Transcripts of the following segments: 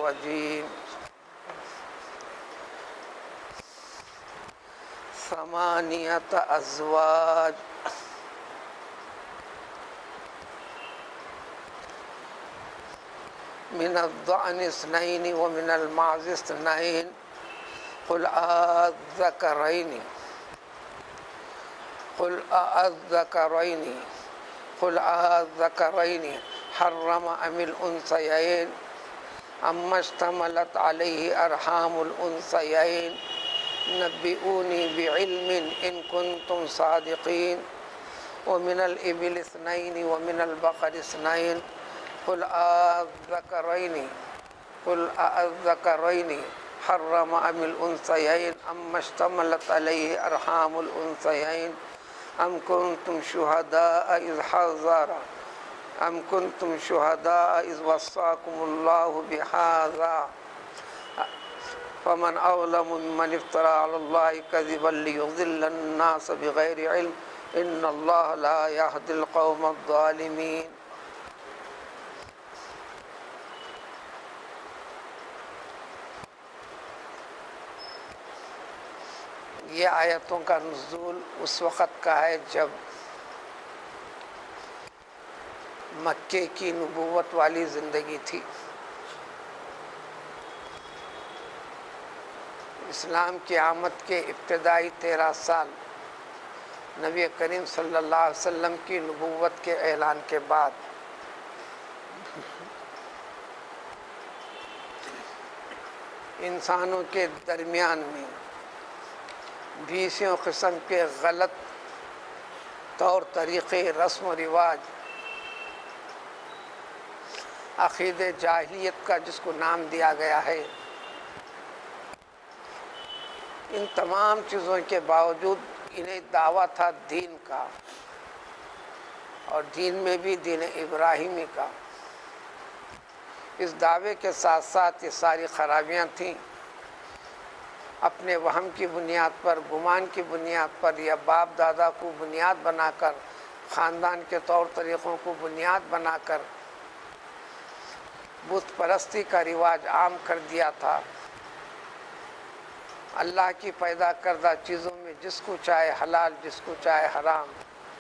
الرجيم ثمانية أزواج من الضأن اثنين ومن المعز اثنين قل أذكرين حرم أم الأنثيين أما اشتملت عليه أرحام الأنثيين نبئوني بعلم إن كنتم صادقين ومن الإبل اثنين ومن البقر اثنين قل أذكرين حرم أم الأنثيين أما اشتملت عليه أرحام الأنثيين أم كنتم شهداء إذ وصاكم الله بهذا فمن أظلم ممن افترى على الله كذبا ليضل الناس بغير علم إن الله لا يهدي القوم الظالمين. یہ آیتوں کا نزول اس وقت کا ہے جب مکے کی نبوت والی زندگی تھی. اسلام کی آمد کے ابتدائی 13 سال نبی کریم صلی اللہ علیہ وسلم کی نبوت کے اعلان کے بعد انسانوں کے درمیان میں 20 قسم کے غلط طور طریقے، رسم و رواج، عقید جاہلیت کا جس کو نام دیا گیا ہے، ان تمام چیزوں کے باوجود انہیں دعویٰ تھا دین کا، اور دین میں بھی دین ابراہیمی کا. اس دعوے کے ساتھ ساتھ یہ ساری خرابیاں تھیں. اپنے وہم کی بنیاد پر، گمان کی بنیاد پر، یا باپ دادا کو بنیاد بنا کر، خاندان کے طور طریقوں کو بنیاد بنا کر بت پرستی کا رواج عام کر دیا تھا. اللہ کی پیدا کردہ چیزوں میں جس کو چاہے حلال، جس کو چاہے حرام،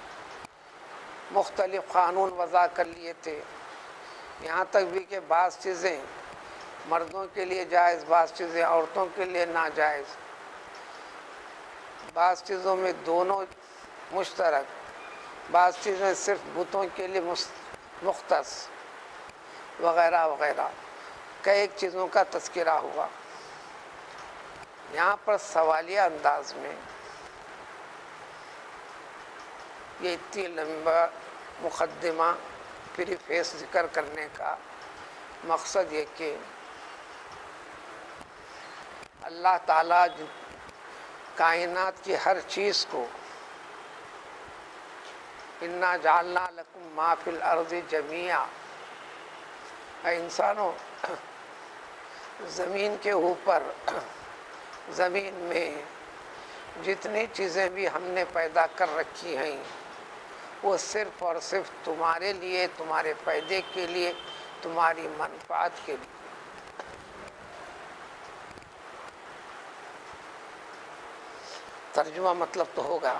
مختلف قانون وضع کر لیے تھے. یہاں تک بھی کہ بعض چیزیں مردوں کے لیے جائز، بعض چیزیں عورتوں کے لیے ناجائز، بعض چیزوں میں دونوں مشترک، بعض چیزیں صرف بتوں کے لیے مختص، وغیرہ وغیرہ. کئی چیزوں کا تذکرہ ہوا. یہاں پر سوالیہ انداز میں یہ اتنی لمبا مقدمہ پریفیس ذکر کرنے کا مقصد یہ کہ اللہ تعالیٰ کائنات کی ہر چیز کو انا جعلنا لکم ما فی الارض جمیعا، اے انسانوں، زمین کے اوپر، زمین میں جتنی چیزیں بھی ہم نے پیدا کر رکھی ہیں وہ صرف اور صرف تمہارے لیے، تمہارے فائدے کے لیے، تمہاری منفعت کے لیے. ترجمہ مطلب تو ہوگا.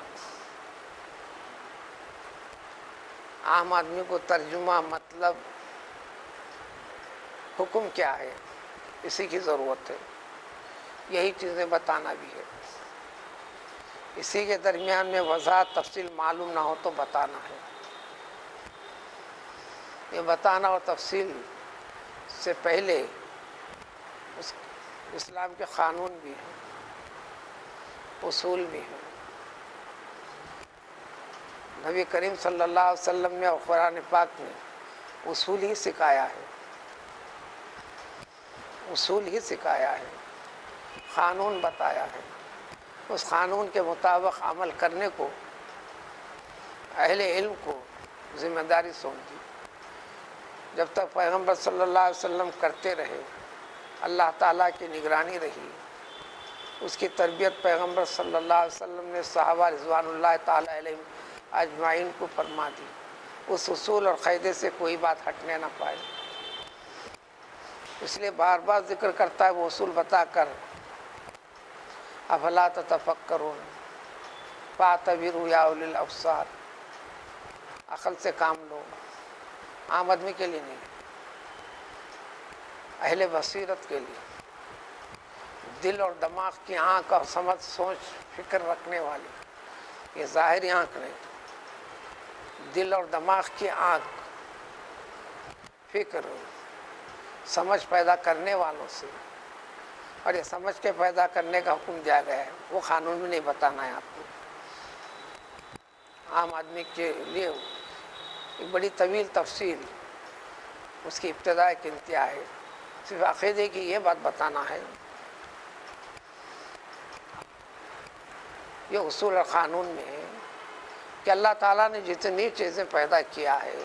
عام آدمی کو ترجمہ مطلب حکم کیا ہے اسی کی ضرورت ہے. یہی چیزیں بتانا بھی ہے. اسی کے درمیان میں وضاحت تفصیل معلوم نہ ہو تو بتانا ہے. یہ بتانا اور تفصیل سے پہلے اسلام کے قانون بھی ہیں، اصول بھی ہیں. نبی کریم صلی اللہ علیہ وسلم نے اور قرآن پاک نے اصول ہی سکھایا ہے، اصول ہی سکھایا ہے، قانون بتایا ہے. اس قانون کے مطابق عمل کرنے کو اہل علم کو ذمہ داری سونپ دی. جب تک پیغمبر صلی اللہ علیہ وسلم کرتے رہے، اللہ تعالیٰ کی نگرانی رہی. اس کی تربیت پیغمبر صلی اللہ علیہ وسلم نے صحابہ رضوان اللہ تعالیٰ علیہم اجمعین کو فرما دی. اس اصول اور قاعدے سے کوئی بات ہٹنے نہ پائے. اس لیے بار بار ذکر کرتا ہے وہ اصول بتا کر، افلا تتفکرون فاعتبروا یا اولی الابصار، عقل سے کام لو، عام آدمی کے لیے نہیں، اہل بصیرت کے لیے، دل اور دماغ کی آنکھ اور سمجھ سوچ فکر رکھنے والی، یہ ظاہری آنکھ نہیں، دل اور دماغ کی آنکھ، فکر سمجھ پیدا کرنے والوں سے، اور یہ سمجھ کے پیدا کرنے کا حکم دیا گیا ہے، وہ قانون بھی نہیں بتانا ہے آپ کو، عام آدمی کے لیے ایک بڑی طویل تفصیل، اس کی ابتدا ایک انتہا ہے، صرف عقیدے کی یہ بات بتانا ہے، یہ اصول اور قانون میں ہے کہ اللہ تعالیٰ نے جتنی چیزیں پیدا کیا ہے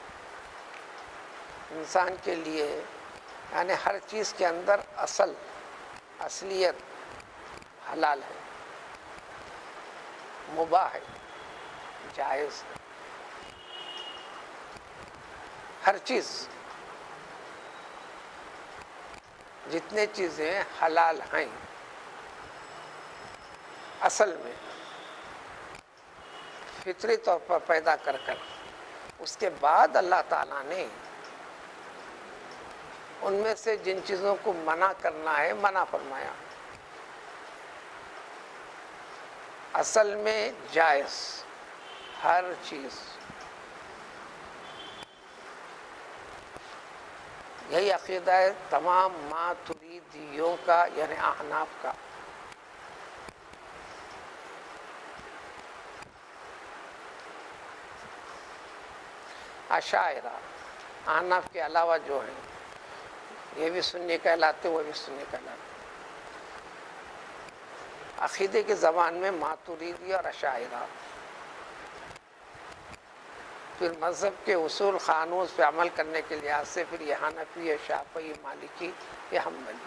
انسان کے لیے، یعنی ہر چیز کے اندر اصلیت حلال ہے، مباح ہے، جائز ہے، ہر چیز، جتنے چیزیں حلال ہیں اصل میں فطری طور پر پیدا کر اس کے بعد اللہ تعالیٰ نے ان میں سے جن چیزوں کو منع کرنا ہے منع فرمایا، اصل میں جائز ہر چیز، یہی عقیدہ ہے تمام ماتریدیوں کا، یعنی احناف کا، اشاعرہ، احناف کے علاوہ جو ہیں یہ بھی سنی کہلاتے، وہ بھی سنی کہلاتے، عقیدے کی زبان میں ماتریدی اور اشاعرہ، پھر مذہب کے اصول قانون پہ عمل کرنے کے لحاظ سے پھر یہ حنفی، شافعی، مالکی، یہ حنبلی۔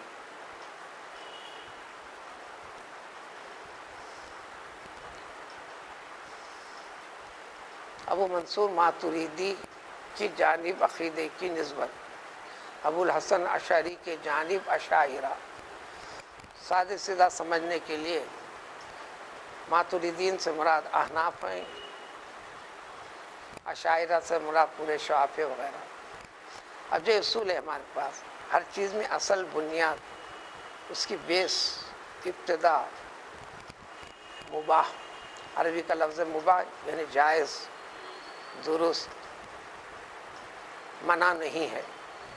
ابو منصور ماتریدی کی جانب عقیدے کی نسبت، ابو الحسن اشعری کے جانب اشاعرہ، سادہ سیدھا سمجھنے کے لیے ماتریدین سے مراد احناف ہیں، اشاعرہ سے مراد پورے شعفے وغیرہ۔ اب جو اصول ہے ہمارے پاس، ہر چیز میں اصل بنیاد، اس کی بیس، ابتدا مباح، عربی کا لفظ مباح یعنی جائز، درست، منع نہیں ہے،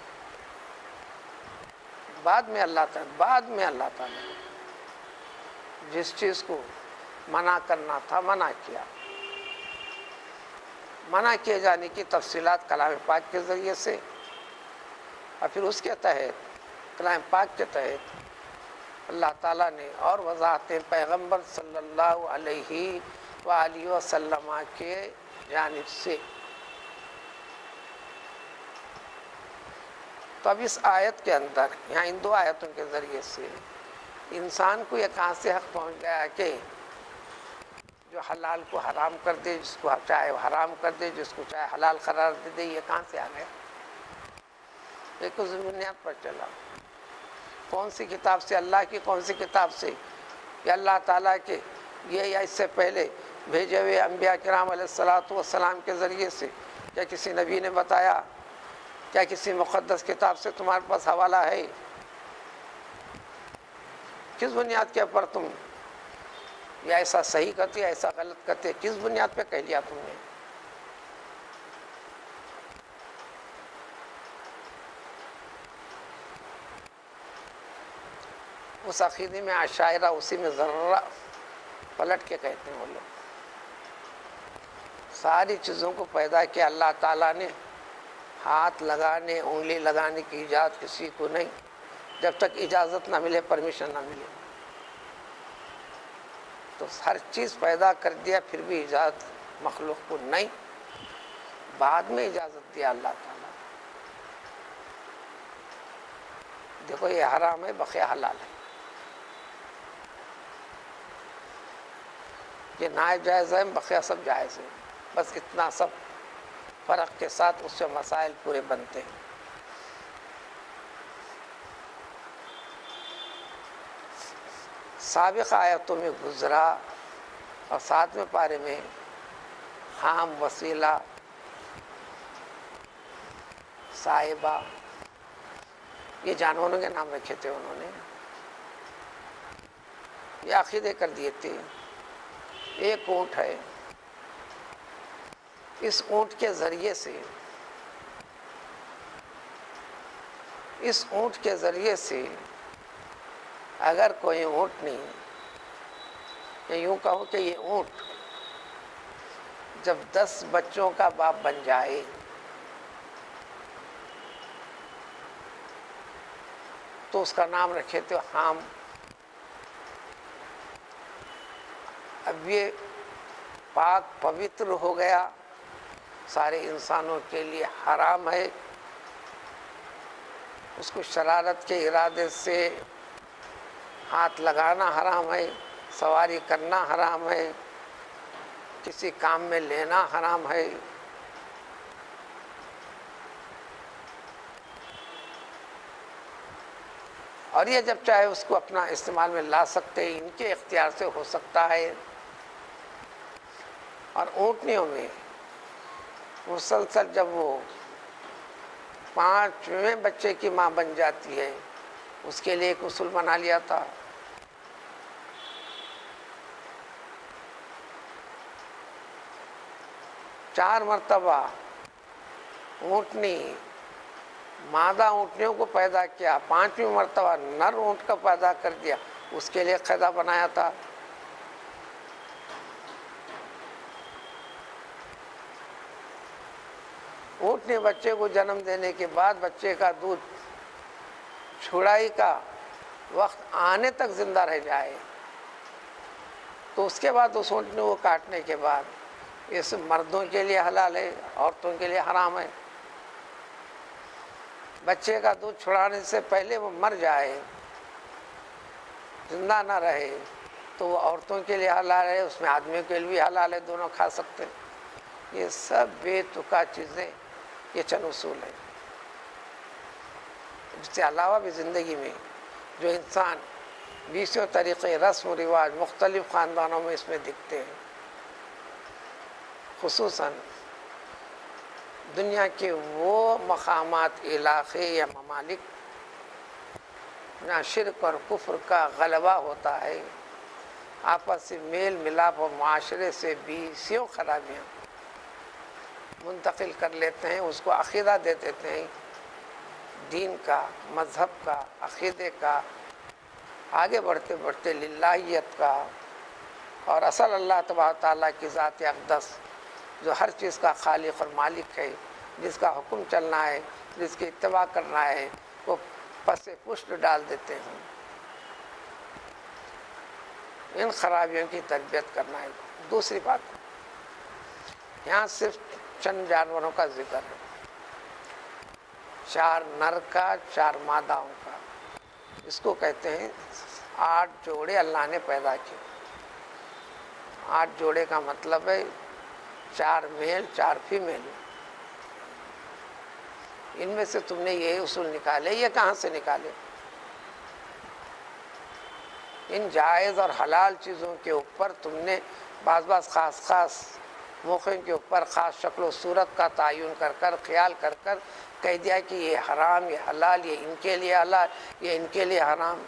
بعد میں اللہ تعالیٰ جس چیز کو منع کرنا تھا منع کیا، منع کیے جانے کی تفصیلات کلام پاک کے ذریعے سے، اور پھر اس کے تحت کلام پاک کے تحت اللہ تعالیٰ نے اور وضاحتیں پیغمبر صلی اللہ علیہ وآلہ وسلم کے جانب سے۔ تو اب اس آیت کے اندر، یہاں ان دو آیتوں کے ذریعے سے انسان کو یہ کہاں سے حق پہنچ گیا کہ جو حلال کو حرام کر دے، جس کو چاہے حرام کر دے، جس کو چاہے حلال قرار دے دے، یہ کہاں سے آ گیا؟ ایک اس بنیاد پر چلا، کون سی کتاب سے؟ اللہ کی کون سی کتاب سے؟ کہ اللہ تعالیٰ کے یہ یا اس سے پہلے بھیجے ہوئے انبیاء کرام علیہ الصلاۃ والسلام کے ذریعے سے؟ کیا کسی نبی نے بتایا؟ کیا کسی مقدس کتاب سے تمہارے پاس حوالہ ہے؟ کس بنیاد کے اوپر تم یا ایسا صحیح کرتے یا ایسا غلط کرتے، کس بنیاد پہ کہہ لیا تم نے؟ اس عقیدے میں اشاعرہ اسی میں ذرہ پلٹ کے کہتے ہیں وہ لوگ، ساری چیزوں کو پیدا کیا اللہ تعالیٰ نے، ہاتھ لگانے، انگلی لگانے کی اجازت کسی کو نہیں، جب تک اجازت نہ ملے، پرمیشن نہ ملے، تو ہر چیز پیدا کر دیا، پھر بھی اجازت مخلوق کو نہیں، بعد میں اجازت دیا اللہ تعالیٰ۔ دیکھو یہ حرام ہے، بقیہ حلال ہے، یہ ناجائز ہے، بقیہ سب جائز ہے، بس اتنا سب فرق کے ساتھ اس سے مسائل پورے بنتے ہیں۔ سابق آیتوں میں گزرا اور 7ویں پارے میں حام، وسیلہ، صاحبہ، یہ جانوروں کے نام رکھے تھے انہوں نے، یہ عقیدے کر دیے تھے۔ ایک اونٹ ہے، اس اونٹ کے ذریعے سے، اس اونٹ کے ذریعے سے اگر کوئی اونٹ نہیں، یا یوں کہو کہ یہ اونٹ جب 10 بچوں کا باپ بن جائے تو اس کا نام رکھے تھے حام۔ اب یہ پاک پوتر ہو گیا، سارے انسانوں کے لیے حرام ہے، اس کو شرارت کے ارادے سے ہاتھ لگانا حرام ہے، سواری کرنا حرام ہے، کسی کام میں لینا حرام ہے۔ اور یہ جب چاہے اس کو اپنا استعمال میں لا سکتے ہیں، ان کے اختیار سے ہو سکتا ہے۔ اور اونٹنیوں میں مسلسل جب وہ 5ویں بچے کی ماں بن جاتی ہے، اس کے لیے ایک اصول بنا لیا تھا، 4 مرتبہ اونٹنی مادہ اونٹنیوں کو پیدا کیا، 5ویں مرتبہ نر اونٹ کا پیدا کر دیا، اس کے لیے قاعدہ بنایا تھا۔ اونٹنی بچے کو جنم دینے کے بعد بچے کا دودھ چھڑائی کا وقت آنے تک زندہ رہ جائے تو اس کے بعد اس اونٹنی کو کاٹنے کے بعد یہ سب مردوں کے لیے حلال ہے، عورتوں کے لیے حرام ہے۔ بچے کا دودھ چھڑانے سے پہلے وہ مر جائے، زندہ نہ رہے، تو وہ عورتوں کے لیے حلال ہے، اس میں آدمیوں کے لیے بھی حلال ہے، دونوں کھا سکتے۔ یہ سب بے تکا چیزیں، یہ چند اصول ہیں۔ اس سے علاوہ بھی زندگی میں جو انسان 20 طریقے، رسم و رواج مختلف خاندانوں میں اس میں دکھتے ہیں، خصوصاً دنیا کے وہ مقامات، علاقے یا ممالک جہاں شرک اور کفر کا غلبہ ہوتا ہے، آپس سے میل ملاپ اور معاشرے سے بیسیوں خرابیاں منتقل کر لیتے ہیں، اس کو عقیدہ دے دیتے ہیں، دین کا، مذہب کا، عقیدے کا، آگے بڑھتے بڑھتے للہیت کا، اور اصل اللہ تبارک تعالیٰ کی ذات اقدس جو ہر چیز کا خالق اور مالک ہے، جس کا حکم چلنا ہے، جس کی اتباع کرنا ہے، وہ پس پشت ڈال دیتے ہیں۔ ان خرابیوں کی تربیت کرنا ہے۔ دوسری بات، یہاں صرف چند جانوروں کا ذکر ہے، 4 نر کا، 4 ماداؤں کا، اس کو کہتے ہیں 8 جوڑے اللہ نے پیدا کیے۔ 8 جوڑے کا مطلب ہے 4 میل 4 فیمیل۔ ان میں سے تم نے یہ اصول نکالے، یہ کہاں سے نکالے؟ ان جائز اور حلال چیزوں کے اوپر تم نے بعض خاص موقع کے اوپر خاص شکل و صورت کا تعین کر کر، خیال کر کر کہہ دیا کہ یہ حرام، یہ حلال، یہ ان کے لیے حلال، یہ ان کے لیے حرام۔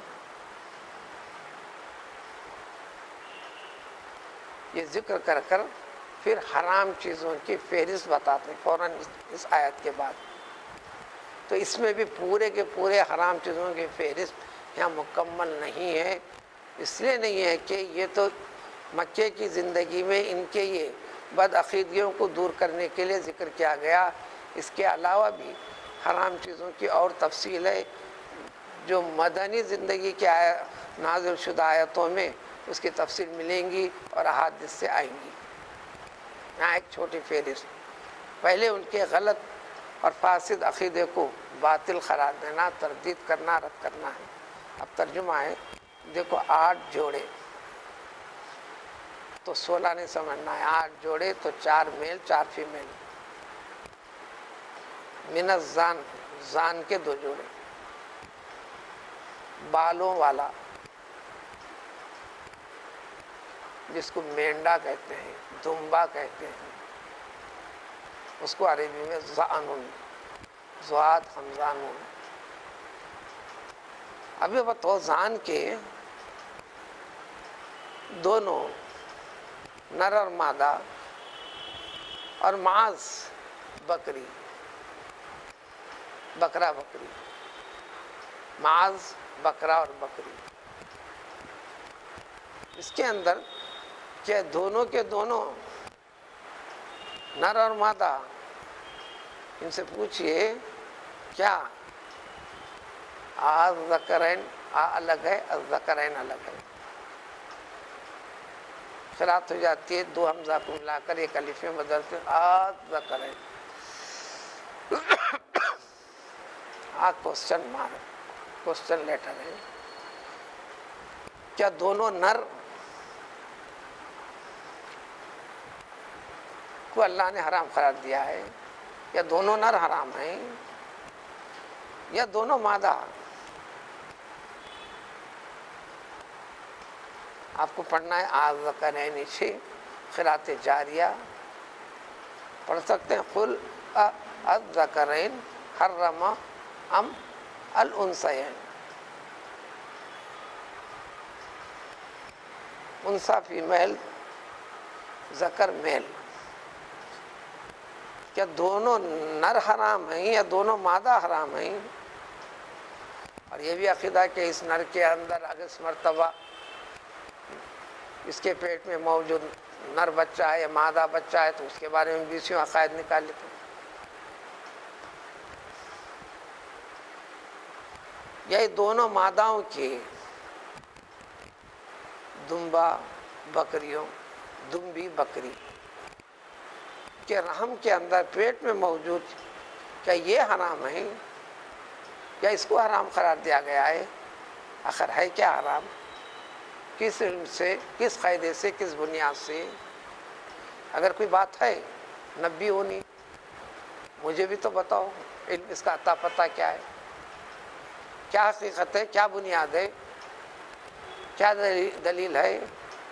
یہ ذکر کر کر پھر حرام چیزوں کی فہرست بتاتے ہیں فوراً اس آیت کے بعد۔ تو اس میں بھی پورے کے پورے حرام چیزوں کی فہرست یہاں مکمل نہیں ہے، اس لیے نہیں ہے کہ یہ تو مکے کی زندگی میں ان کے یہ بدعقیدگیوں کو دور کرنے کے لیے ذکر کیا گیا، اس کے علاوہ بھی حرام چیزوں کی اور تفصیل ہے جو مدنی زندگی کے نازل شدہ آیتوں میں اس کی تفصیل ملیں گی اور احادیث سے آئیں گی۔ یہاں ایک چھوٹی فہرست، پہلے ان کے غلط اور فاسد عقیدے کو باطل قرار دینا، تردید کرنا، رد کرنا ہے۔ اب ترجمہ ہے، دیکھو 8 جوڑے تو 16 نہیں سمجھنا ہے، 8 جوڑے تو 4 میل 4 فیمیل۔ من الزان، زان کے 2 جوڑے، بالوں والا جس کو مینڈا کہتے ہیں، دمبا کہتے ہیں، اس کو عربی میں زانن، زواد حمزانون. ابھی بتو زان کے دونوں نر اور مادہ اور معاذ بکری، بکرا بکری، معاذ بکرا اور بکری، اس کے اندر کیا دونوں کے دونوں نر اور مادہ؟ ان سے پوچھئے کیا الذکرین الگ ہے، الذکرین الگ ہے؟ قرات ہو جاتی ہے دو حمزہ کو ملا کر ایک الف میں بدلتے الذکرین. کوسچن مارک، کوسچن لیٹر ہے. کیا دونوں نر کو اللہ نے حرام قرار دیا ہے، یا دونوں نر حرام ہیں، یا دونوں مادہ؟ آپ کو پڑھنا ہے الذکرین نیچے قرات جاریہ پڑھ سکتے ہیں. قل الذکرین حرم ام الانثیین. انثی فیمیل، ذکر میل. کیا دونوں نر حرام ہیں یا دونوں مادہ حرام ہیں؟ اور یہ بھی عقیدہ کہ اس نر کے اندر اگر اس مرتبہ اس کے پیٹ میں موجود نر بچہ ہے یا مادہ بچہ ہے تو اس کے بارے میں بیسیوں عقائد نکال لیتے ہیں. یہ دونوں ماداؤں کی دمبا بکریوں، دمبی بکری کے رحم کے اندر پیٹ میں موجود، کیا یہ حرام ہے یا اس کو حرام قرار دیا گیا ہے؟ آخر ہے کیا حرام؟ کس علم سے، کس قاعدے سے، کس بنیاد سے؟ اگر کوئی بات ہے نبی ہونی، مجھے بھی تو بتاؤ علم اس کا عطا پتہ کیا ہے، کیا حقیقت ہے، کیا بنیاد ہے، کیا دلیل ہے؟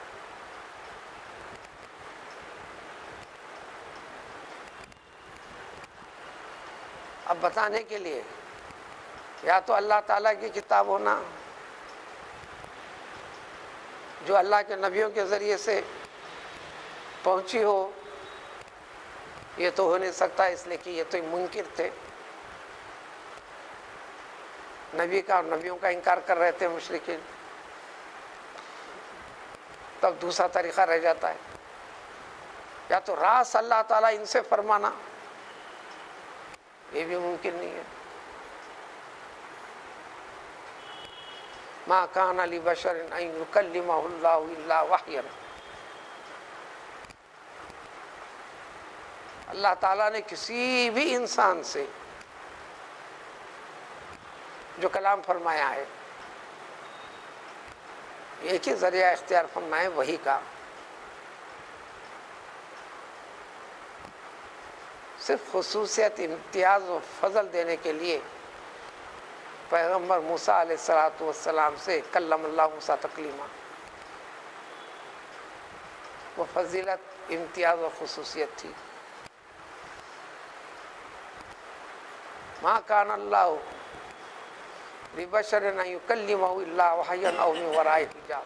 اب بتانے کے لیے یا تو اللہ تعالیٰ کی کتاب ہونا جو اللہ کے نبیوں کے ذریعے سے پہنچی ہو، یہ تو ہو نہیں سکتا اس لیے کہ یہ تو منکر تھے، نبی کا اور نبیوں کا انکار کر رہے تھے مشرکین. تب دوسرا طریقہ رہ جاتا ہے یا تو راست اللہ تعالیٰ ان سے فرمانا، یہ بھی ممکن نہیں ہے. ما کان لبشر ان یکلمہ اللہ الا وحیا. اللہ تعالیٰ نے کسی بھی انسان سے جو کلام فرمایا ہے ایک ہی ذریعہ اختیار فرمائے وہی کا. صرف خصوصیت، امتیاز و فضل دینے کے لیے پیغمبر موسیٰ علیہ السلام سے کلم اللہ موسیٰ تکلیما. وہ فضیلت، امتیاز و خصوصیت تھی. ما کان اللہ لبشر ان یکلمہ الا وحیا او من وراء حجاب.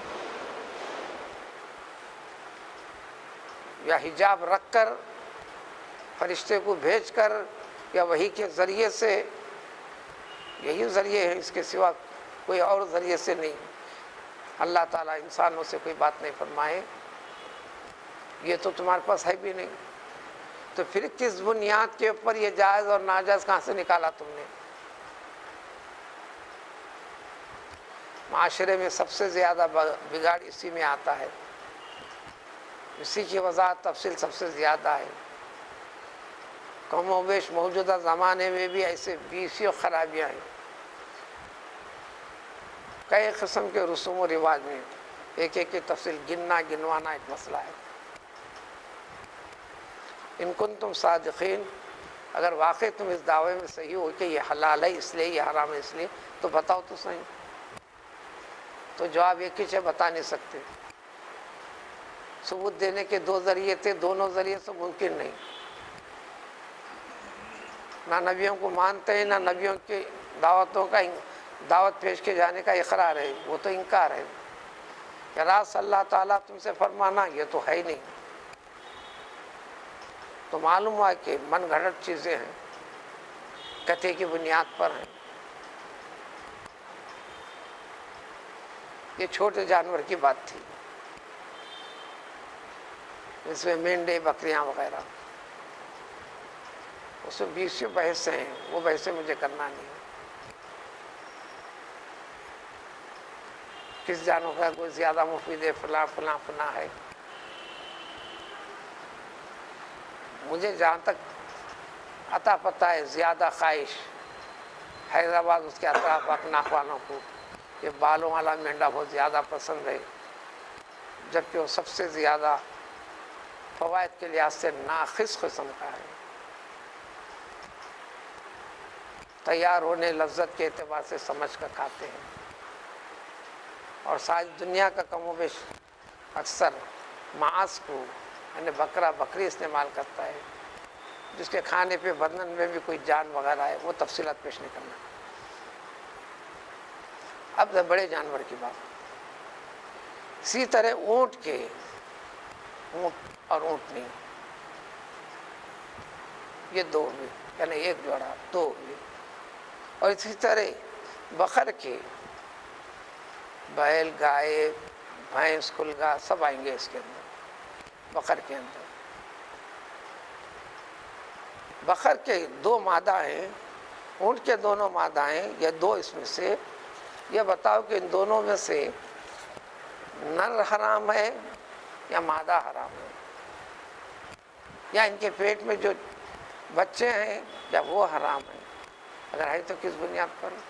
یا حجاب رکھ کر، فرشتے کو بھیج کر، یا وحی کے ذریعے سے، یہی ذریعے ہے، اس کے سوا کوئی اور ذریعے سے نہیں. اللہ تعالیٰ انسانوں سے کوئی بات نہیں فرمائے، یہ تو تمہارے پاس ہے بھی نہیں. تو پھر کس بنیاد کے اوپر یہ جائز اور ناجائز کہاں سے نکالا تم نے؟ معاشرے میں سب سے زیادہ بگاڑ اسی میں آتا ہے، اسی کی وضاحت تفصیل سب سے زیادہ ہے. کم و بیش موجودہ زمانے میں بھی ایسے بیسیوں خرابیاں ہیں. کئی قسم کے رسوم و رواج میں ایک ایک کی تفصیل گننا گنوانا ایک مسئلہ ہے. ان کنتم صادقین، اگر واقعی تم اس دعوے میں صحیح ہو کہ یہ حلال ہے اس لیے، یہ حرام ہے اس لیے، تو بتاؤ تو صحیح. تو جواب ایک ہی ہے، بتا نہیں سکتے. ثبوت دینے کے دو ذریعے تھے، دونوں ذریعے سے ممکن نہیں. نہ نبیوں کو مانتے ہیں، نہ نبیوں کی دعوتوں کا دعوت پیش کے جانے کا اقرار ہے، وہ تو انکار ہے کہ راز اللہ تعالیٰ تم سے فرمانا، یہ تو ہے ہی نہیں. تو معلوم ہوا کہ من گھڑت چیزیں ہیں، کتھے کی بنیاد پر ہیں. یہ چھوٹے جانور کی بات تھی، اس میں مینڈے بکریاں وغیرہ، اس میں 20 بحثیں ہیں، وہ بحثیں مجھے کرنا نہیں ہے. کس جانور کا کوئی زیادہ مفید ہے، فلاں فلاں فلاں ہے. مجھے جہاں تک عطا پتہ ہے، زیادہ خواہش حیدرآباد اس کے اطراف اکناف والوں کو یہ بالوں والا مینڈا بہت زیادہ پسند ہے، جبکہ وہ سب سے زیادہ فوائد کے لحاظ سے ناقص قسم کا ہے. تیار ہونے لذت کے اعتبار سے سمجھ کر کھاتے ہیں، اور ساری دنیا کا کم و بیش اکثر ماंس کو یعنی بکرا بکری استعمال کرتا ہے، جس کے کھانے پہ بدن میں بھی کوئی جان وغیرہ ہے، وہ تفصیلات پیش نہیں کرنا. اب بڑے جانور کی بات. اسی طرح اونٹ کے، اونٹ اور اونٹنی یہ دو ہوئے، یعنی ایک جوڑا دو ہوئے. اور اسی طرح بقر کے، بیل گائے بھینس کلگا سب آئیں گے اس کے اندر. بقر کے اندر بقر کے 2 مادہ ہیں، اونٹ کے دونوں مادہ ہیں، یا 2 اس میں سے. یہ بتاؤ کہ ان دونوں میں سے نر حرام ہے یا مادہ حرام ہے، یا ان کے پیٹ میں جو بچے ہیں یا وہ حرام ہیں؟ اگر ہے تو کس بنیاد پر؟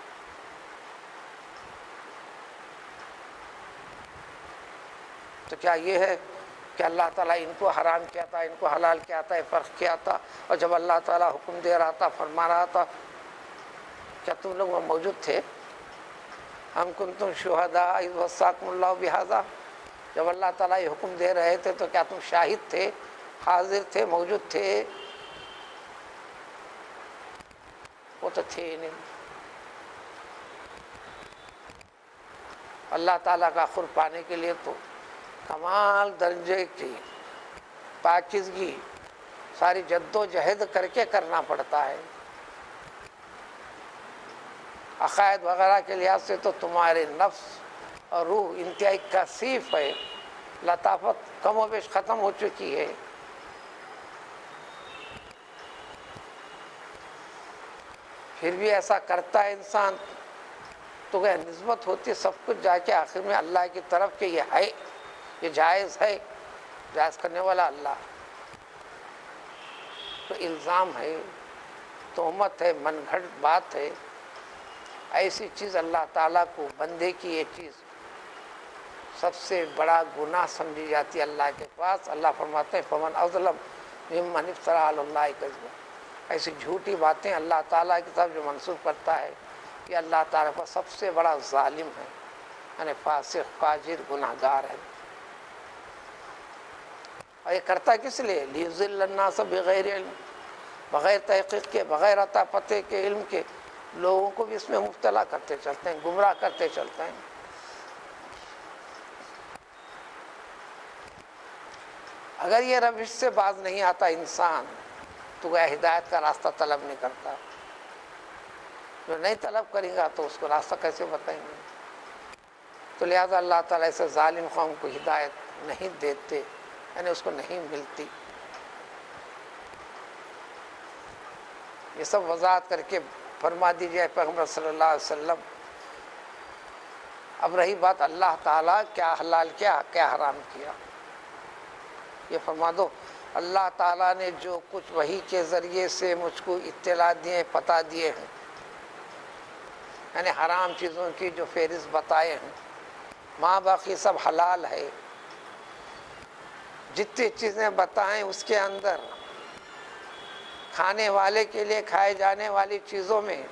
تو کیا یہ ہے کہ اللہ تعالیٰ ان کو حرام کیا تھا، ان کو حلال کیا تھا، فرق کیا تھا، اور جب اللہ تعالیٰ حکم دے رہا تھا، فرما رہا تھا، کیا تم لوگ وہاں موجود تھے؟ ہم کنتم شہداء اذ وصاکم اللہ بہذا، جب اللہ تعالیٰ یہ حکم دے رہے تھے تو کیا تم شاہد تھے، حاضر تھے، موجود تھے؟ وہ تو تھے ہی نہیں. اللہ تعالیٰ کا قرب پانے کے لیے تو کمال درجے کی پاکیزگی ساری جد و جہد کر کے کرنا پڑتا ہے. عقائد وغیرہ کے لحاظ سے تو تمہارے نفس اور روح انتہائی کثیف ہے، لطافت کم و بیش ختم ہو چکی ہے. پھر بھی ایسا کرتا ہے انسان تو کہ نسبت ہوتی سب کچھ جا کے آخر میں اللہ کی طرف کہ یہ ہے، یہ جائز ہے، جائز کرنے والا اللہ. تو الزام ہے، تہمت ہے، من گھڑت بات ہے. ایسی چیز اللہ تعالیٰ کو بندے کی یہ چیز سب سے بڑا گناہ سمجھی جاتی ہے اللہ کے پاس. اللہ فرماتے ہیں فمن اظلم ممن افتری علی اللہ کذبا. ایسی جھوٹی باتیں اللہ تعالیٰ کی طرف جو منسوب کرتا ہے یہ اللہ تعالیٰ کا سب سے بڑا ظالم ہے، یعنی فاسق فاجر گناہگار ہے. اور یہ کرتا کس لیے؟ لیضل الناس بغیر علم، بغیر تحقیق کے، بغیر عطا پتہ کے، علم کے لوگوں کو بھی اس میں مبتلا کرتے چلتے ہیں، گمراہ کرتے چلتے ہیں. اگر یہ روش سے باز نہیں آتا انسان تو وہ ہدایت کا راستہ طلب نہیں کرتا. جو نہیں طلب کرے گا تو اس کو راستہ کیسے بتائیں گے؟ تو لہذا اللہ تعالیٰ ایسے ظالم قوم کو ہدایت نہیں دیتے، یعنی اس کو نہیں ملتی. یہ سب وضاحت کر کے فرما دیجیے پیغمبر صلی اللہ علیہ وسلم. اب رہی بات اللہ تعالیٰ کیا حلال کیا، کیا حرام کیا، یہ فرما دو. اللہ تعالیٰ نے جو کچھ وحی کے ذریعے سے مجھ کو اطلاع دیے، پتہ دیے ہیں، یعنی حرام چیزوں کی جو فہرست بتائے ہیں، ماں باقی سب حلال ہے. جتنی چیزیں بتائیں اس کے اندر کھانے والے کے لیے کھائے جانے والی چیزوں میں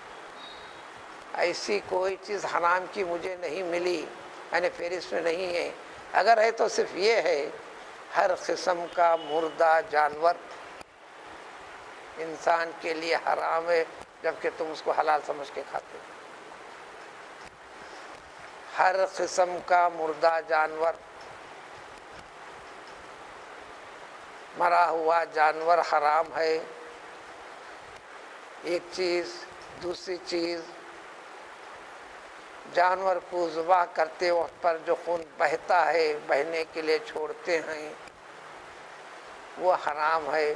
ایسی کوئی چیز حرام کی مجھے نہیں ملی، یعنی فہرست میں نہیں ہے. اگر ہے تو صرف یہ ہے ہر قسم کا مردہ جانور انسان کے لیے حرام ہے، جبکہ تم اس کو حلال سمجھ کے کھاتے ہو۔ ہر قسم کا مردہ جانور، مرا ہوا جانور حرام ہے، ایک چیز۔ دوسری چیز، جانور کو ذبح کرتے وقت پر جو خون بہتا ہے، بہنے کے لیے چھوڑتے ہیں، وہ حرام ہے،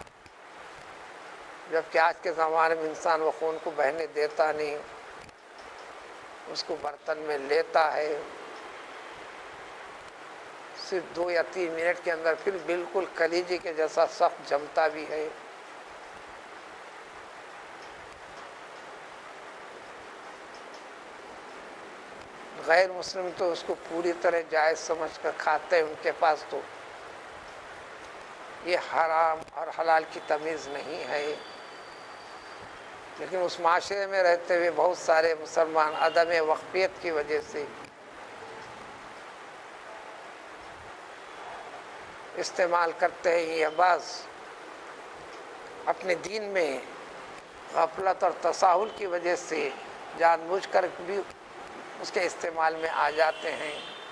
جبکہ آج کے زمانے میں انسان وہ خون کو بہنے دیتا نہیں، اس کو برتن میں لیتا ہے، صرف 2 یا 3 منٹ کے اندر پھر بالکل کلیجے کے جیسا سخت جمتا بھی ہے۔ غیر مسلم تو اس کو پوری طرح جائز سمجھ کر کھاتے ہیں، ان کے پاس تو یہ حرام اور حلال کی تمیز نہیں ہے۔ لیکن اس معاشرے میں رہتے ہوئے بہت سارے مسلمان عدم واقفیت کی وجہ سے استعمال کرتے ہیں، یہ بعض اپنے دین میں غفلت اور تساہل کی وجہ سے جان بوجھ کر بھی اس کے استعمال میں آ جاتے ہیں۔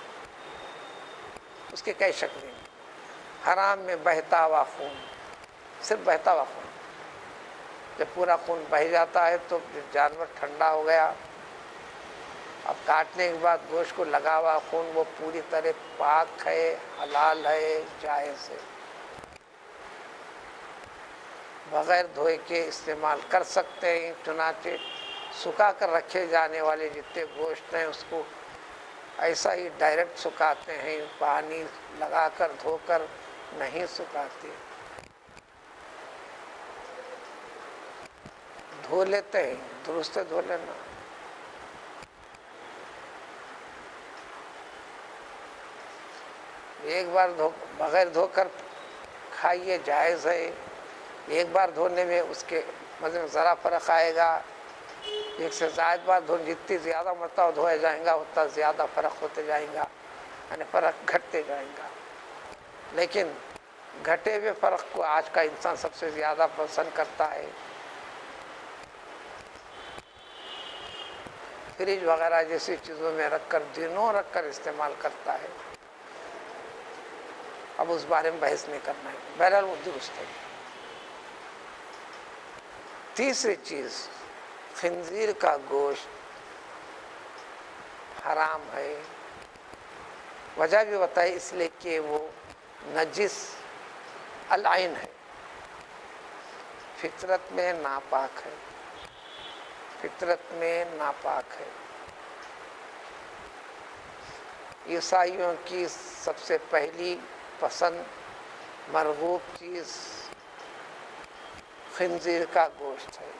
اس کے کئی شکلیں، حرام میں بہتا ہوا خون، صرف بہتا ہوا خون، جب پورا خون بہہ جاتا ہے تو جانور ٹھنڈا ہو گیا، اب کاٹنے کے بعد گوشت کو لگا ہوا خون وہ پوری طرح پاک ہے، حلال ہے، جائز ہے، بغیر دھوئے کے استعمال کر سکتے ہیں۔ چنانچہ سکھا کر رکھے جانے والے جتنے گوشت ہیں اس کو ایسا ہی ڈائریکٹ سکھاتے ہیں، پانی لگا کر دھو کر نہیں سکھاتے، دھو لیتے ہیں، درست دھو لینا۔ ایک بار بغیر دھو کر کھائیے، جائز ہے، ایک بار دھونے میں اس کے مزے میں ذرا فرق آئے گا، ایک سے زائد بار جتنی زیادہ مرتبہ دھویا جائے گا اتنا زیادہ فرق ہوتے جائے گا، یعنی فرق گھٹتے جائے گا۔ لیکن گھٹے ہوئے فرق کو آج کا انسان سب سے زیادہ پسند کرتا ہے، فریج وغیرہ جیسی چیزوں میں رکھ کر دنوں رکھ کر استعمال کرتا ہے۔ اب اس بارے میں بحث نہیں کرنا ہے، بہرحال وہ درست ہے۔ تیسری چیز، خنزیر کا گوشت حرام ہے، وجہ بھی بتائی، اس لیے کہ وہ نجس العین ہے، فطرت میں ناپاک ہے، فطرت میں ناپاک ہے۔ عیسائیوں کی سب سے پہلی پسند مرغوب چیز خنزیر کا گوشت ہے۔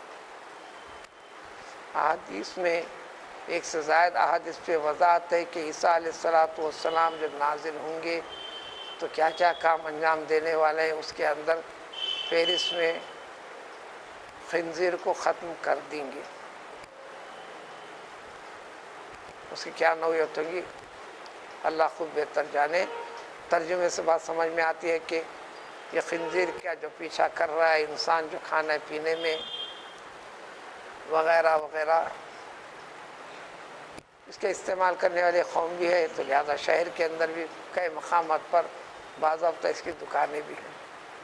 احادیث میں ایک سے زائد احادیث پہ وضاحت ہے کہ عیسیٰ علیہ السلام جب نازل ہوں گے تو کیا کیا کام انجام دینے والے ہیں، اس کے اندر پیرس میں خنزیر کو ختم کر دیں گے۔ اس کی کیا نوعیت ہوگی اللہ خود بہتر جانے۔ ترجمے سے بات سمجھ میں آتی ہے کہ یہ خنزیر کیا جو پیچھا کر رہا ہے انسان، جو کھانے پینے میں وغیرہ وغیرہ اس کے استعمال کرنے والے قوم بھی ہے، تو لہذا شہر کے اندر بھی کئی مقامات پر باضابطہ اس کی دکانیں بھی ہیں۔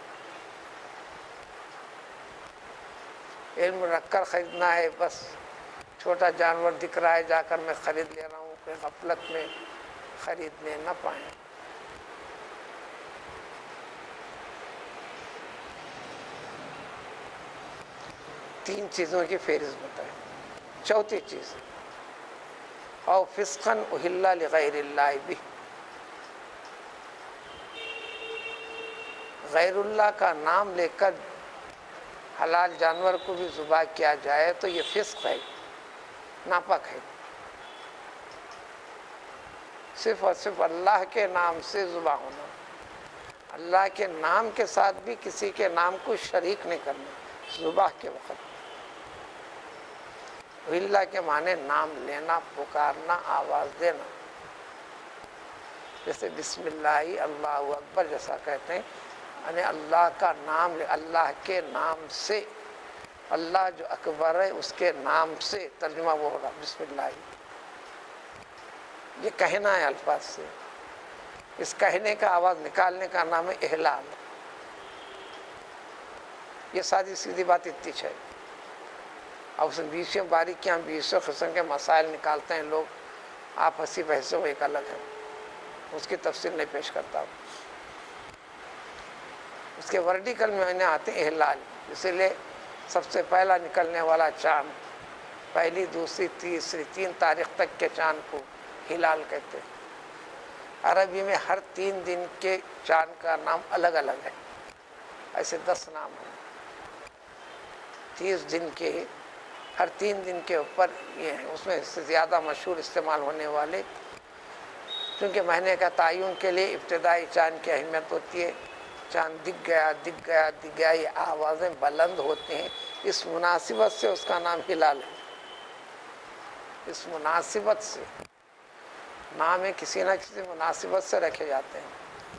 علم رکھ کر خریدنا ہے، بس چھوٹا جانور دکھ رہا ہے جا کر میں خرید لے رہا ہوں، کوئی غفلت میں خریدنے نہ پائیں۔ تین چیزوں کی فہرست بتائیں۔ چوتھی چیز، او فسقا اہل لغیر اللہ بہ، غیر اللہ کا نام لے کر حلال جانور کو بھی ذبح کیا جائے تو یہ فسق ہے، ناپاک ہے۔ صرف اور صرف اللہ کے نام سے ذبح ہونا، اللہ کے نام کے ساتھ بھی کسی کے نام کو شریک نہیں کرنا ذبح کے وقت۔ اللہ کے معنی نام لینا، پکارنا، آواز دینا۔ جیسے بسم اللہ اللہ اکبر جیسا کہتے ہیں، یعنی اللہ کا نام، اللہ کے نام سے، اللہ جو اکبر ہے اس کے نام سے، ترجمہ وہ ہوگا بسم اللہ۔ یہ کہنا ہے الفاظ سے، اس کہنے کا آواز نکالنے کا نام ہے احلال۔ یہ سادی سیدھی بات اتنی ہے، اب اس میں بیسوں باریکیاں، بیسوں قسم کے مسائل نکالتے ہیں لوگ، آپ ہنسی بحث ہو ایک الگ ہے، اس کی تفصیل نہیں پیش کرتا ہوں۔ اس کے ورٹیکل میں آتے ہیں احلال، اسی لیے سب سے پہلا نکلنے والا چاند، پہلی دوسری تیسری 3 تاریخ تک کے چاند کو ہلال کہتے ہیں۔ عربی میں ہر 3 دن کے چاند کا نام الگ الگ ہے، ایسے 10 نام ہیں۔ 30 دن کے، ہر 3 دن کے اوپر یہ ہیں، اس میں سے زیادہ مشہور استعمال ہونے والے، کیونکہ مہینے کا تعین کے لیے ابتدائی چاند کی اہمیت ہوتی ہے۔ چاند دکھ گیا دکھ گیا دکھ گیا، یہ آوازیں بلند ہوتی ہیں، اس مناسبت سے اس کا نام ہلال ہے۔ اس مناسبت سے نام ہے، کسی نہ کسی مناسبت سے رکھے جاتے ہیں۔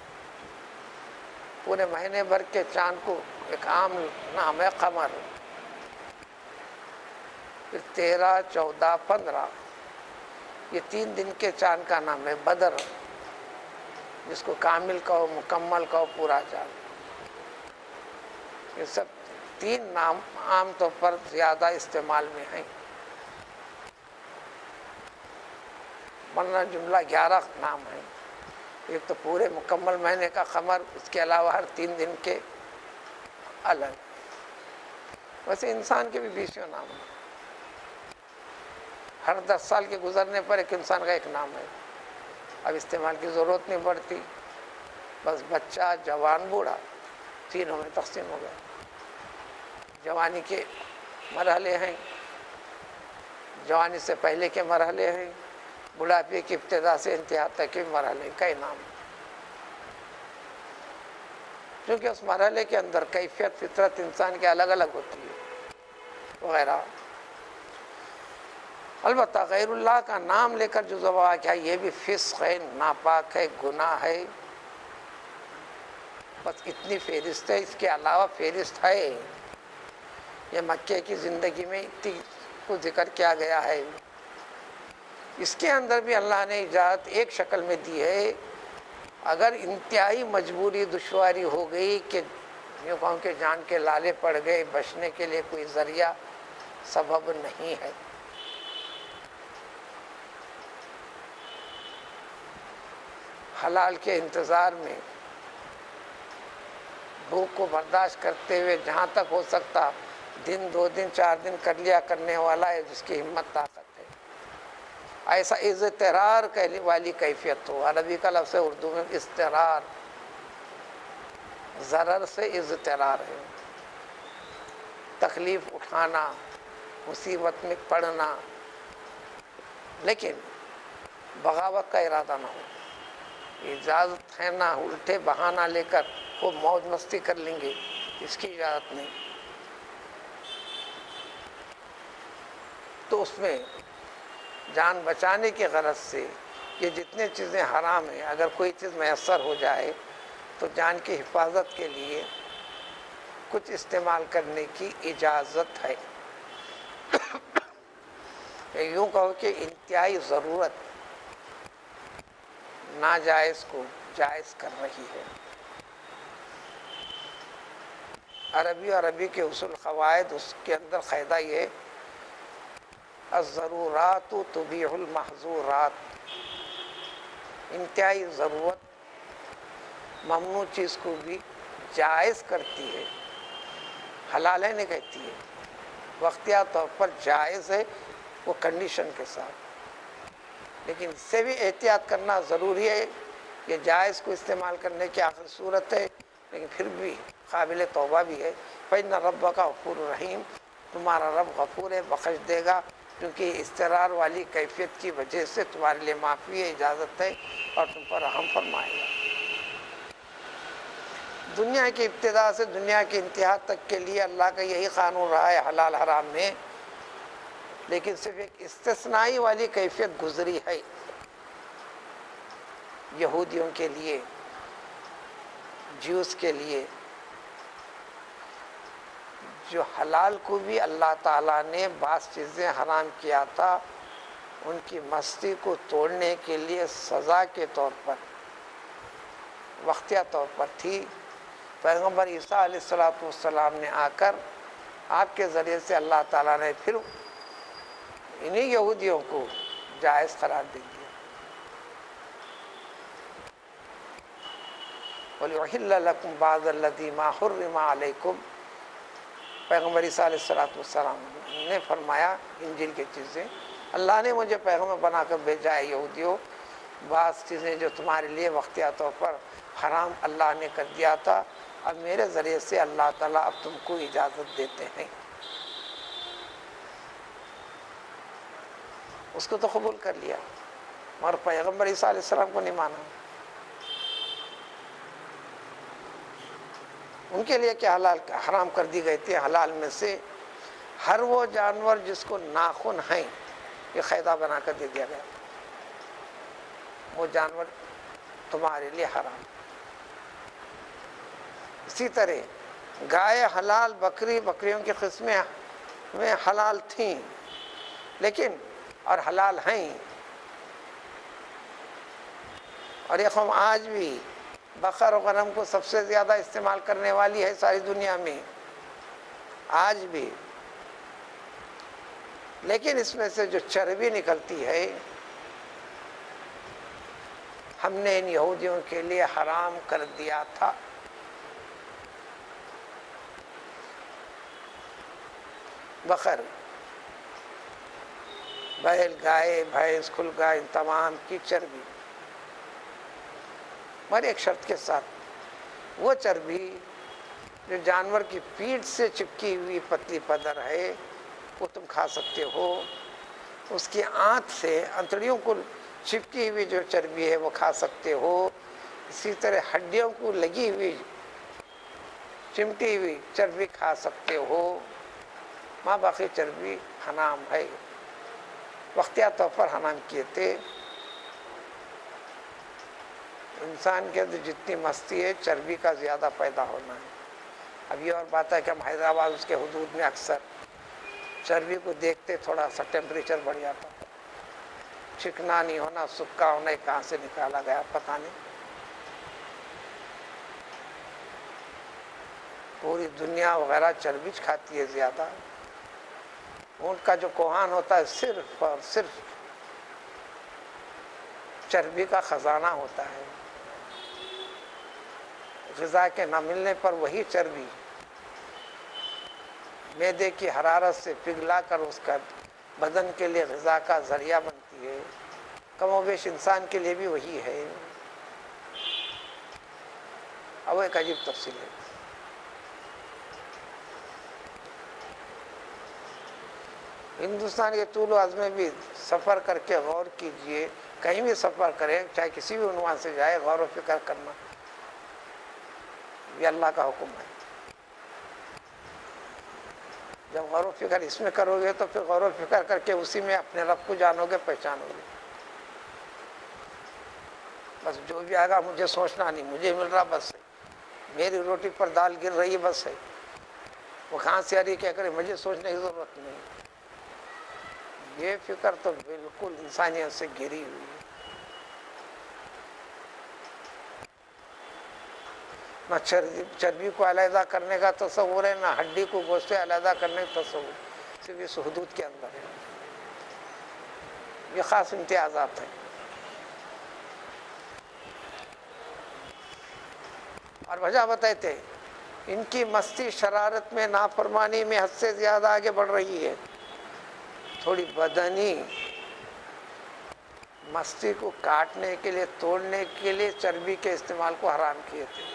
پورے مہینے بھر کے چاند کو ایک عام نام ہے قمر، پھر 13 14 15 یہ 3 دن کے چاند کا نام ہے بدر، جس کو کامل کہو، مکمل کہو، پورا چاند۔ یہ سب 3 نام عام طور پر زیادہ استعمال میں ہیں، ورنہ جملہ 11 نام ہیں۔ ایک تو پورے مکمل مہینے کا قمر، اس کے علاوہ ہر 3 دن کے الگ۔ ویسے انسان کے بھی 20 نام ہیں، ہر 10 سال کے گزرنے پر ایک انسان کا ایک نام ہے۔ اب استعمال کی ضرورت نہیں پڑتی، بس بچہ، جوان، بوڑھا، تینوں میں تقسیم ہو گیا۔ جوانی کے مرحلے ہیں، جوانی سے پہلے کے مرحلے ہیں، بڑھاپے کی ابتدا سے انتہا تک کے مرحلے کا نام، کیونکہ اس مرحلے کے اندر کیفیت فطرت انسان کے الگ الگ ہوتی ہے وغیرہ۔ البتہ غیر اللہ کا نام لے کر جو ذبح کیا، یہ بھی فسق ہے، ناپاک ہے، گناہ ہے۔ بس اتنی فہرست ہے، اس کے علاوہ فہرست ہے۔ یہ مکے کی زندگی میں اتنی کو ذکر کیا گیا ہے، اس کے اندر بھی اللہ نے اجازت ایک شکل میں دی ہے، اگر انتہائی مجبوری دشواری ہو گئی کہ یوں کہوں کہ جان کے لالے پڑ گئے، بچنے کے لیے کوئی ذریعہ سبب نہیں ہے، حلال کے انتظار میں بھوک کو برداشت کرتے ہوئے جہاں تک ہو سکتا 1 2 دن 4 دن کر لیا کرنے والا ہے، جس کی ہمت طاقت ہے، ایسا اضطرار والی کیفیت ہو۔ عربی کا لفظ ہے اردو میں اضطرار، ضرر سے اضطرار ہے، تکلیف اٹھانا، مصیبت میں پڑنا، لیکن بغاوت کا ارادہ نہ ہو۔ اجازت ہے نہ الٹے بہانہ لے کر خوب موج مستی کر لیں گے، اس کی اجازت نہیں۔ تو اس میں جان بچانے کی غرض سے یہ جتنے چیزیں حرام ہیں، اگر کوئی چیز میسر ہو جائے تو جان کی حفاظت کے لیے کچھ استعمال کرنے کی اجازت ہے۔ یوں کہو کہ انتہائی ضرورت ناجائز کو جائز کر رہی ہے۔ عربی کے اصول قواعد، اس کے اندر قاعدہ یہ الضرورات تبیح المحظورات، انتہائی ضرورت ممنوع چیز کو بھی جائز کرتی ہے، حلال ہے نہیں کہتی ہے، وقتیہ طور پر جائز ہے، وہ کنڈیشن کے ساتھ، لیکن اس سے بھی احتیاط کرنا ضروری ہے۔ یہ جائز کو استعمال کرنے کی آخر صورت ہے، لیکن پھر بھی قابل توبہ بھی ہے۔ فإن ربک غفور رحیم، تمہارا رب غفور ہے، بخش دے گا، کیونکہ اضطرار والی کیفیت کی وجہ سے تمہارے لیے معافی ہے، اجازت ہے، اور تم پر رحم فرمائے گا۔ دنیا کی ابتدا سے دنیا کی انتہا تک کے لیے اللہ کا یہی قانون رہا ہے حلال حرام میں، لیکن صرف ایک استثنائی والی کیفیت گزری ہے۔ یہودیوں کے لیے، جیوز کے لیے، جو حلال کو بھی اللہ تعالیٰ نے بعض چیزیں حرام کیا تھا، ان کی مستی کو توڑنے کے لیے سزا کے طور پر، وقتیہ طور پر تھی۔ پیغمبر عیسیٰ علیہ السلام نے آ کر آپ کے ذریعے سے اللہ تعالیٰ نے پھر انہی یہودیوں کو جائز قرار دے دیا۔ وَلِأُحِلَّ لَكُمْ بَعْضَ الَّذِي مَا حُرِّمَ عَلَيْكُمْ، پیغمبر عیسیٰ علیہ السلام نے فرمایا انجیل کی چیزیں، اللہ نے مجھے پیغمبر بنا کر بھیجا ہے یہودیوں، بعض چیزیں جو تمہارے لیے وقتیہ طور پر حرام اللہ نے کر دیا تھا، اب میرے ذریعے سے اللہ تعالیٰ اب تم کو اجازت دیتے ہیں۔ اس کو تو قبول کر لیا، مگر پیغمبر عیسیٰ علیہ السلام کو نہیں مانا۔ ان کے لیے کیا حلال حرام کر دی گئی تھی؟ حلال میں سے ہر وہ جانور جس کو ناخن ہیں، یہ قاعدہ بنا کر دے دیا گیا، وہ جانور تمہارے لیے حرام۔ اسی طرح گائے حلال، بکریوں کی قسمیں میں حلال تھیں، لیکن اور حلال ہیں، اور یہ قوم آج بھی بقر و غنم کو سب سے زیادہ استعمال کرنے والی ہے ساری دنیا میں آج بھی، لیکن اس میں سے جو چربی نکلتی ہے ہم نے ان یہودیوں کے لیے حرام کر دیا تھا۔ بقر، بیل، گائے، بھینس، کھلگا، ان تمام کی چربی، مگر ایک شرط کے ساتھ، وہ چربی جو جانور کی پیٹھ سے چپکی ہوئی پتلی پدر ہے وہ تم کھا سکتے ہو، اس کی آنت سے انتڑیوں کو چپکی ہوئی جو چربی ہے وہ کھا سکتے ہو، اسی طرح ہڈیوں کو لگی ہوئی چمٹی ہوئی چربی کھا سکتے ہو، ماں باقی چربی حرام ہے، وقتیہ طور پر حرام کیے تھے۔ انسان کے اندر جتنی مستی ہے چربی کا زیادہ پیدا ہونا ہے۔ اب یہ اور بات ہے کہ ہم حیدرآباد اس کے حدود میں اکثر چربی کو دیکھتے تھوڑا سا ٹیمپریچر بڑھ جاتا، چکنا نہیں ہونا، سکا ہونا، کہاں سے نکالا گیا پتہ نہیں۔ پوری دنیا وغیرہ چربی کھاتی ہے زیادہ۔ اونٹ کا جو کوہان ہوتا ہے صرف اور صرف چربی کا خزانہ ہوتا ہے، غذا کے نہ ملنے پر وہی چربی معدے کی حرارت سے پگھلا کر اس کا بدن کے لیے غذا کا ذریعہ بنتی ہے، کم و بیش انسان کے لیے بھی وہی ہے۔ اب ایک عجیب تفصیل ہے، ہندوستان کے طول و عرض میں بھی سفر کر کے غور کیجئے، کہیں بھی سفر کریں چاہے کسی بھی عنوان سے جائے، غور و فکر کرنا یہ اللہ کا حکم ہے۔ جب غور و فکر اس میں کرو گے تو پھر غور و فکر کر کے اسی میں اپنے رب کو جانو گے، پہچانو گے۔ بس جو بھی آئے گا مجھے سوچنا نہیں، مجھے مل رہا بس ہے، میری روٹی پر دال گر رہی بس ہے، وہ کہاں سے آ رہی کیا کرے، مجھے سوچنے کی ضرورت نہیں۔ یہ فکر تو بالکل انسانیت سے گری ہوئی ہے۔ نہ چربی کو علیحدہ کرنے کا تصور ہے، نہ ہڈی کو گوشت سے علیحدہ کرنے کا تصور، صرف اس حدود کے اندر ہے۔ یہ خاص امتیازات ہیں۔ اور وجہ بتائے تھے، ان کی مستی شرارت میں، نافرمانی میں حد سے زیادہ آگے بڑھ رہی ہے۔ تھوڑی بدنی مستی کو کاٹنے کے لیے، توڑنے کے لیے چربی کے استعمال کو حرام کیے تھے،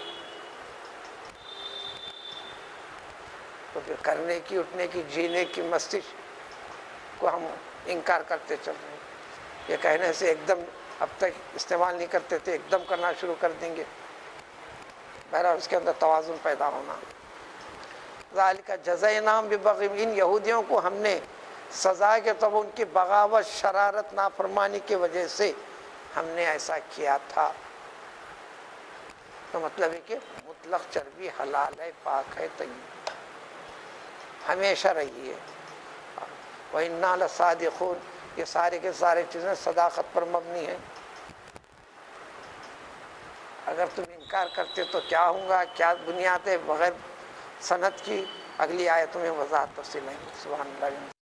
تو پھر کرنے کی، اٹھنے کی، جینے کی مستی کو ہم انکار کرتے چل رہے ہیں۔ یہ کہنے سے ایک دم اب تک استعمال نہیں کرتے تھے، ایک دم کرنا شروع کر دیں گے، بہرحال اس کے اندر توازن پیدا ہونا۔ ذالک جزیناہم ببغیہم، ان یہودیوں کو ہم نے سزا کے طور ان کی بغاوت، شرارت، نافرمانی کی وجہ سے ہم نے ایسا کیا تھا، تو مطلب ہے کہ مطلق چربی حلال ہے، پاک ہے، طیب ہمیشہ رہی ہے۔ وَإِنَّا لَصَادِقُونَ، یہ سارے کے سارے چیزیں صداقت پر مبنی ہیں۔ اگر تم انکار کرتے تو کیا ہوں گا، کیا بنیاد ہے بغیر سند کی، اگلی آیتوں میں وضاحت تفصیل ہے۔ سبحان اللہ۔